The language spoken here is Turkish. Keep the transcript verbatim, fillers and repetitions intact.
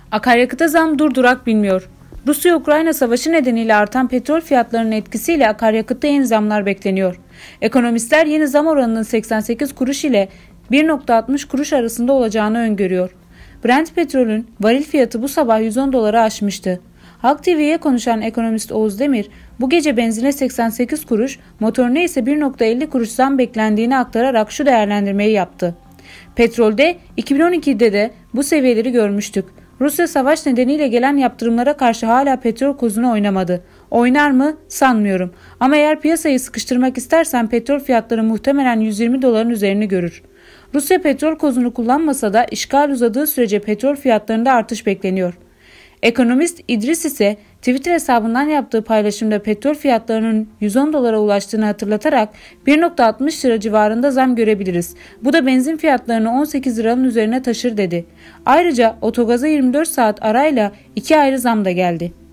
Akaryakıta zam durdurak bilmiyor. Rusya-Ukrayna savaşı nedeniyle artan petrol fiyatlarının etkisiyle akaryakıtta yeni zamlar bekleniyor. Ekonomistler yeni zam oranının seksen sekiz kuruş ile bir nokta altmış kuruş arasında olacağını öngörüyor. Brent petrolün varil fiyatı bu sabah yüz on doları aşmıştı. Halk T V'ye konuşan ekonomist Oğuz Demir, bu gece benzine seksen sekiz kuruş, motorine ise bir nokta elli kuruş zam beklendiğini aktararak şu değerlendirmeyi yaptı. Petrolde iki bin on ikide de bu seviyeleri görmüştük. Rusya savaş nedeniyle gelen yaptırımlara karşı hala petrol kozunu oynamadı. Oynar mı? Sanmıyorum. Ama eğer piyasayı sıkıştırmak istersen petrol fiyatları muhtemelen yüz yirmi doların üzerini görür. Rusya petrol kozunu kullanmasa da işgal uzadığı sürece petrol fiyatlarında artış bekleniyor. Ekonomist İdris ise Twitter hesabından yaptığı paylaşımda petrol fiyatlarının yüz on dolara ulaştığını hatırlatarak bir nokta altmış lira civarında zam görebiliriz. Bu da benzin fiyatlarını on sekiz liranın üzerine taşır dedi. Ayrıca otogaza yirmi dört saat arayla iki ayrı zam da geldi.